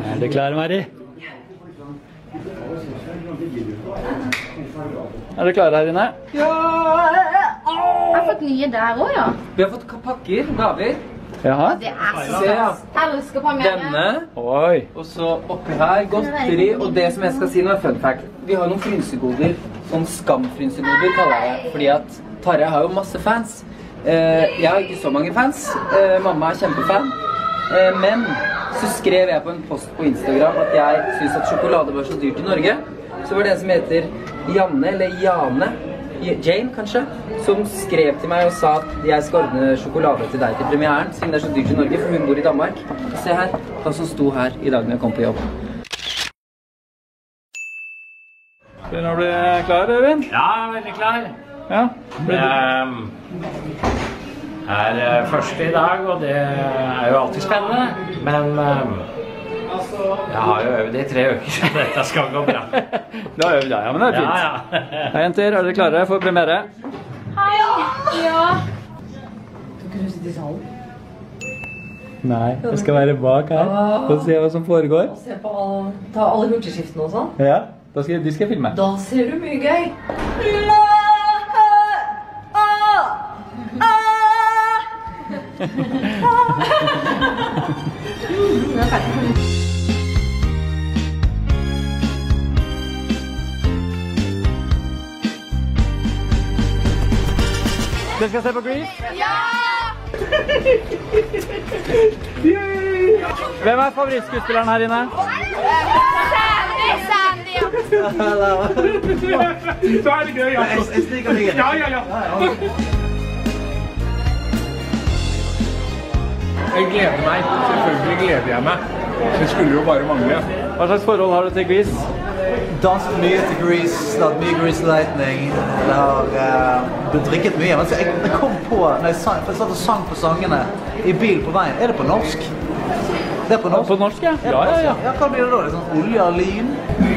Er du klar, Mari? Er du klar her inne? Ja! Jeg har fått nye der også, ja. Vi har fått pakker, gaver. Jaha? Det er så Se, ja. elsker premiere. Denne, Oi. og så oppi her, godteri, og det som jeg skal si nå er fun fact. Vi har noen frynsegoder, sånn skamfrynsegoder kaller jeg det, fordi at Tarjei har jo masse fans. Jeg har ikke så mange fans, mamma er kjempefan, men så skrev jeg på en post på Instagram at jeg synes at sjokolade var så dyrt i Norge. Så var det en som heter Janne, eller Jane, Jane kanskje, som skrev til meg og sa at jeg skal ordne sjokolade til deg til premieren, siden det er så dyrt i Norge, for hun bor i Danmark. Se her, hva som sto her i dag når jeg kom på jobb. Begynner å bli klar, Øyvind? Ja, jeg er veldig klar. Ja. Det er første i dag, og det er jo alltid spennende, men jeg har jo øvd i 3 uker, så dette skal gå bra. Du har øvd, ja, men det er fint. Ja. Hei, jenter, er dere klare for premiere? Hei! Ja. Kan du sitte i salen? Nei, jeg skal være bak her og se hva som foregår. Og se på ta alle hurtigskiftene og sånn? Ja, de skal jeg filme. Da ser du mye gøy. Dere skal se på Grease? Ja! Hvem er favorittskuespilleren her inne? Sandy! Så er det gøy, altså. Jeg stikker meg inn. Ja. Jeg gleder meg. Selvfølgelig gleder jeg meg. Det skulle jo bare mangle. Hva slags forhold har du til Grease? Danset mye til Grease, hatt mye Grease Lightning. Det har drikket mye. Men jeg kom på, når jeg satt og sang på sangene i bil på veien, er det på norsk? Det er på norsk? På norsk, ja. Ja. Ja, hva blir det da? Det er sånn olje og lyn?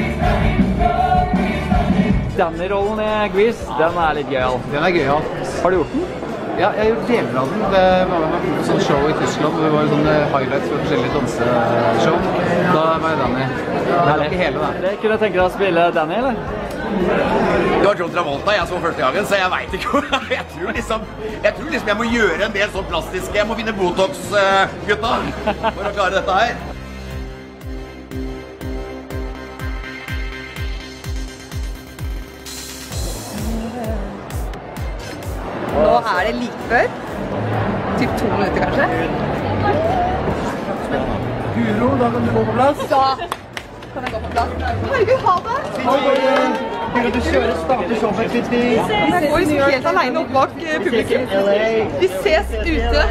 Danny-rollen i Grease, den er litt gøyal. Den er gøyal. Har du gjort den? Ja, jeg har gjort deler av den. Det var et sånt show i Tyskland, hvor det var sånne highlights for forskjellige danseshow. Da var jeg Danny. Det er ikke hele, da. Kunne du tenke deg å spille Danny, eller? Det var John Travolta jeg så første gangen, så jeg vet ikke hvor. Jeg tror liksom jeg må gjøre en del sånn plastiske. Jeg må finne Botox, gutta, for å klare dette her. Nå er det like før. Typ 2 minutter kanskje. Guro, da kan du gå på plass. Da kan jeg gå på plass. Herregud, ha det! Vil du starte showet litt? Jeg går liksom helt alene opp bak publikum. Vi ses ute.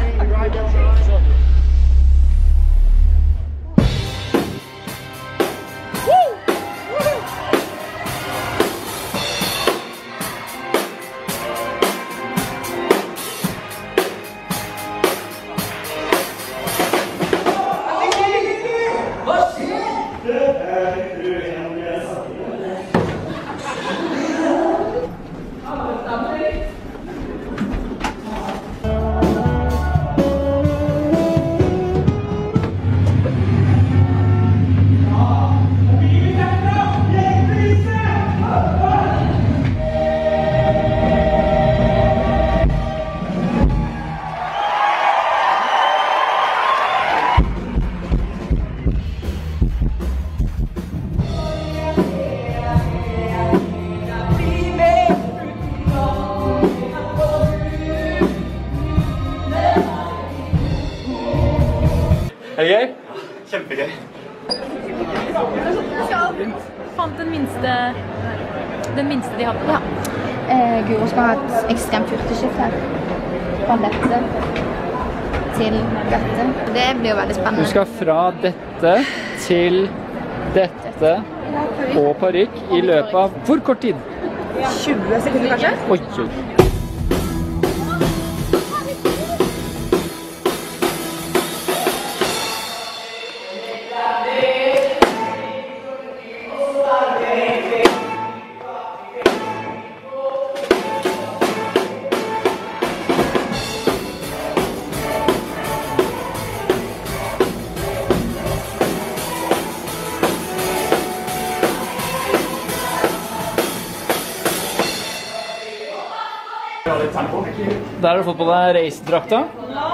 Er det gøy? Kjempegøy. Fant den minste de hadde. Ja. Guro skal ha et ekstremt hurtigskift her. Fra dette til dette. Det blir jo veldig spennende. Du skal fra dette til dette og parykk i løpet av hvor kort tid? 20 sekunder kanskje? Oi. Der har du fått på deg race-drakta.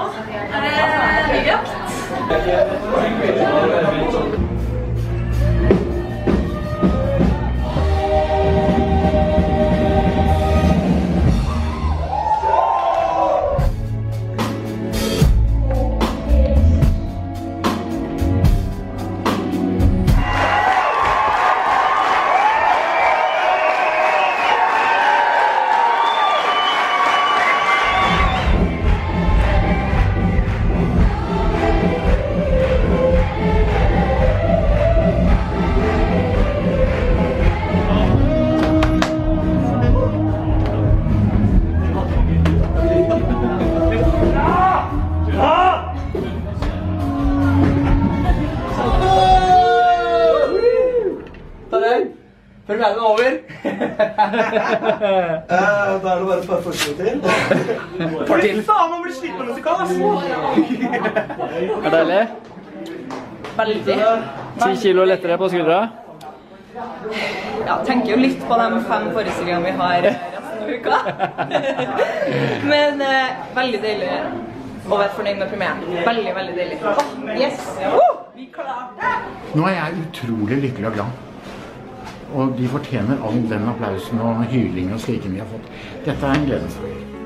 Premieren er over. Da er det bare et par forslag til. Til faen, man blir slitt på musikal, Er det deilig? Veldig. 10 kilo lettere på skuldra. Ja, tenker jo litt på de 5 forestillingene vi har resten av uka. Men veldig deilig å være fornøyd med premieren. Veldig, veldig deilig. Yes! Vi klarte! Nå er jeg utrolig lykkelig og glad. Og de fortjener all den applausen og hyling og skriken vi har fått. Dette er en gledens dag.